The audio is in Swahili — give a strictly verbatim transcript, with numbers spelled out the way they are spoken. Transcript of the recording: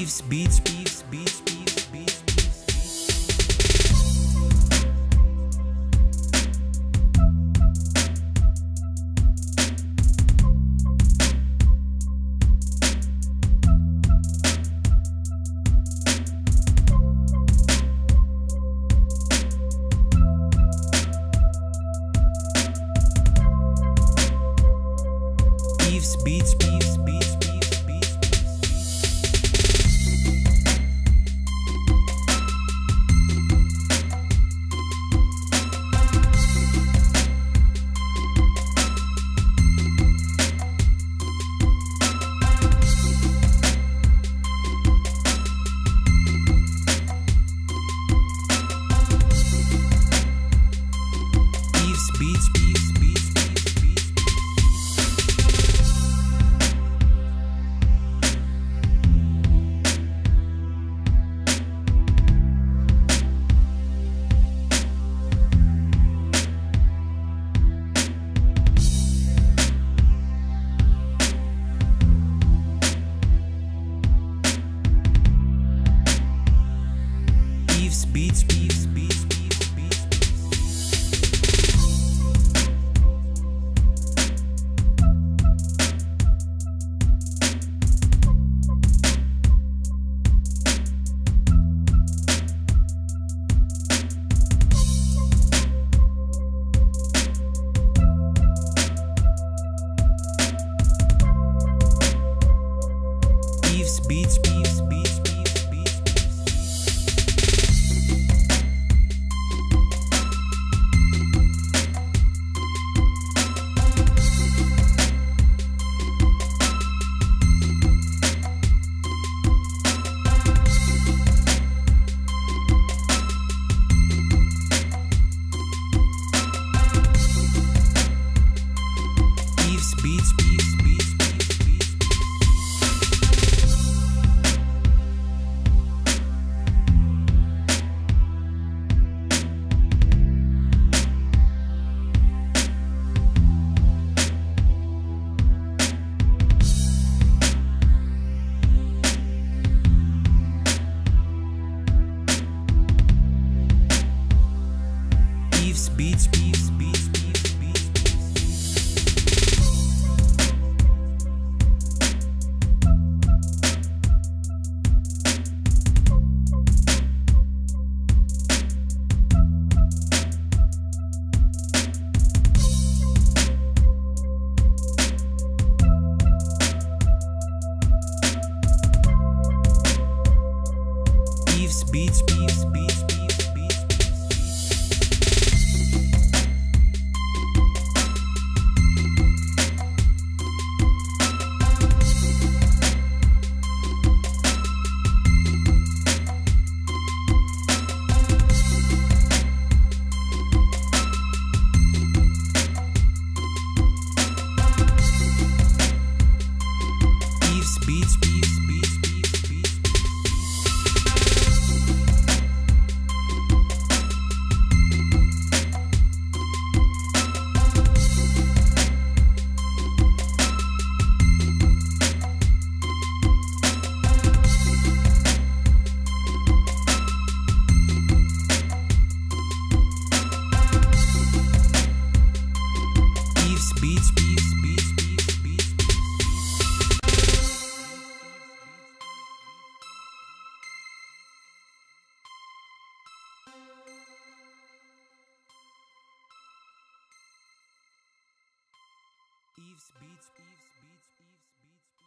Eves Beats, Eves Beats, Eves Beats. Eves Beats, Eves Beats, Eves Beats. Eves Beats, Eves Beats, Eves Beats. Eves Beats, Eves Beats, Eves Beats. Eves Beats, Eves Beats, Eves Beats. Eves Beats, Eves Beats, Eves Beats. Eves Beats, Eves Beats, Eves Beats. Eves Beats, Eves Beats, Eves Beats. Eves Beats, Eves Beats, Eves Beats. Eves Beats, Eves Beats, Eves Beats. Eves Beats, Eves Beats, Eves Beats.